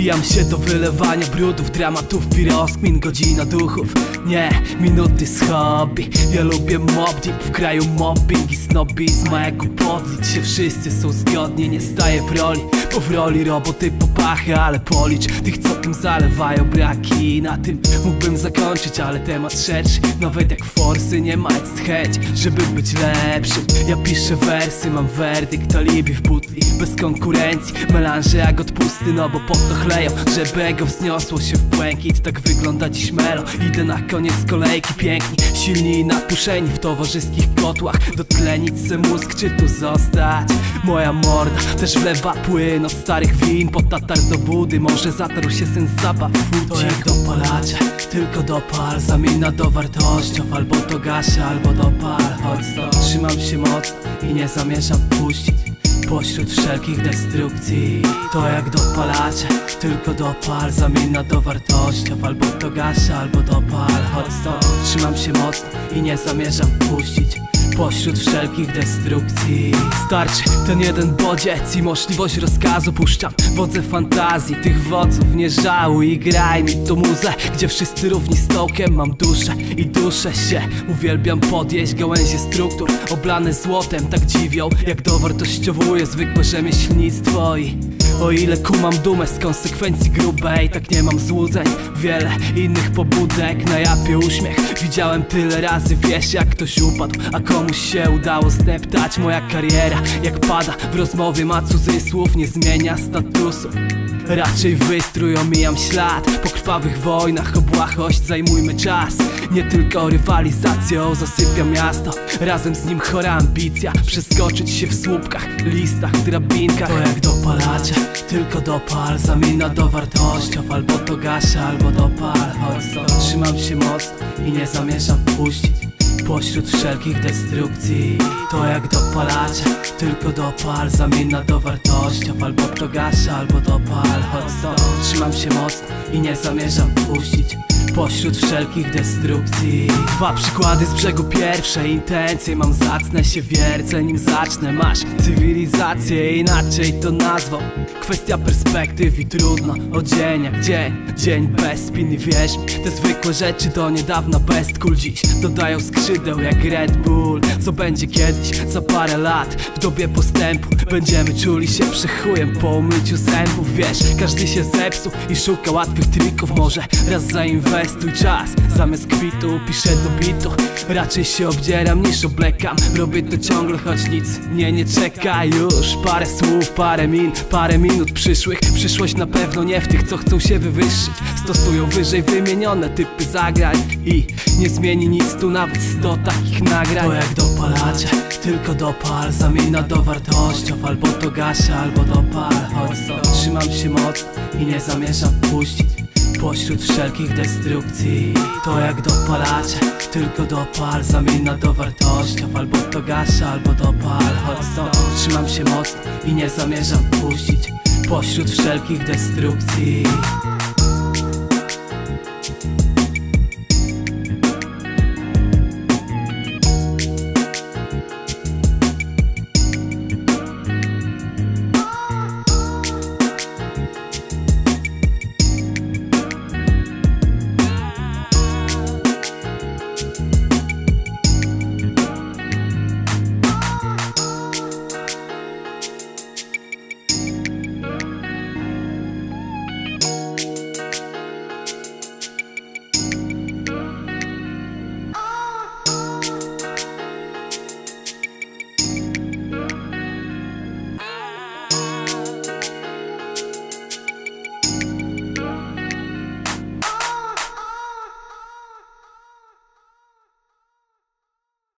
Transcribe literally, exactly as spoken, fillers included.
Pijam się do wylewania brudów, dramatów, pirozkmin, godzina duchów. Nie, minuty z hobby. Ja lubię mob deep, w kraju mobbing i snobizm. A jak upodlić się wszyscy są zgodni, nie staję w roli, bo w roli roboty popachy. Ale policz tych, co tym zalewają braki. I na tym mógłbym zakończyć, ale temat szerszy. Nawet jak forsy, nie ma jest chęć, żeby być lepszym. Ja piszę wersy, mam werdykt alibi w butli, bez konkurencji, melanże jak odpusty. No bo po to chleją, żeby ego wzniosło się w błękit. Tak wygląda dziś melo, idę na koniec kolejki. Piękni, silni i napuszeni w towarzyskich kotłach. Dotlenić se mózg, czy tu zostać? Moja morda też wlewa płyn od starych win. Pod tatar do budy, może zatarł się syn z zabaw. To jak dopalacze, tylko dopal. Zamina do wartościów, albo to gasia, albo dopal. Chodź stąd, trzymam się mocno i nie zamierzam puścić pośród wszelkich destrukcji. To jak dopalacze, tylko dopal. Zamina do wartościów, albo to gasia, albo dopal. Chodź stąd, trzymam się mocno i nie zamierzam puścić pośród wszelkich destrukcji. Starczy ten jeden bodziec i możliwość rozkazu. Puszczam wodze fantazji, tych wodzów nie żałuj. I graj mi to muzę, gdzie wszyscy równi stołkiem. Mam duszę i duszę się. Uwielbiam podjeść gałęzie struktur oblane złotem. Tak dziwią, jak dowartościowuje zwykłe rzemieślnictwo. I o ile kumam dumę z konsekwencji grubej, tak nie mam złudzeń. Wiele innych pobudek, na japie uśmiech. Widziałem tyle razy, wiesz, jak ktoś upadł, a komuś się udało zdeptać. Moja kariera jak pada w rozmowie ma cudzysłów, nie zmienia statusu. Raczej wystrój, omijam ślad po krwawych wojnach. Obłachość, zajmujmy czas. Nie tylko rywalizacją zasypia miasto, razem z nim chora ambicja. Przeskoczyć się w słupkach, listach, drabinkach. To jak dopalacze, tylko dopal. Zamina do wartościów, albo to gasia, albo dopal. Chodź stąd, trzymam się mocno i nie zamierzam puścić pośród wszelkich destrukcji. To jak dopalacze, tylko dopal. Zamina do wartościów, albo to gasia, albo dopal. Chodź stąd, trzymam się mocno i nie zamierzam puścić pośród wszelkich destrukcji. Dwa przykłady z brzegu pierwszej. Intencje mam zacne, się wiercę nim zacznę. Masz cywilizację, inaczej to nazwą. Kwestia perspektyw i trudno o dzień jak dzień. Dzień bez spin i wierz mi, te zwykłe rzeczy do niedawna best cool. Dziś dodają skrzydeł jak Red Bull. Co będzie kiedyś, za parę lat, w dobie postępu będziemy czuli się przechujem po umyciu zębów. Wiesz, każdy się zepsuł i szuka łatwych trików. Może raz zainwestuj czas, zamiast kwitu piszę do bitu. Raczej się obdzieram niż oblekam, robię to ciągle, choć nic mnie nie czeka już. Parę słów, parę min, parę minut przyszłych. Przyszłość na pewno nie w tych, co chcą się wywyższyć. Stosują wyżej wymienione typy zagrań i nie zmieni nic tu nawet sto takich nagrań. To jak dopalacze, tylko dopal. Zamina do wartościów, albo to gasia, albo dopal. Chodź stąd, trzymam się mocno i nie zamierzam puścić pośród wszelkich destrukcji. To jak dopalacze, tylko dopal. Zamina do wartościów, albo to gasia, albo dopal. Chodź stąd, trzymam się mocno i nie zamierzam puścić pośród wszelkich destrukcji.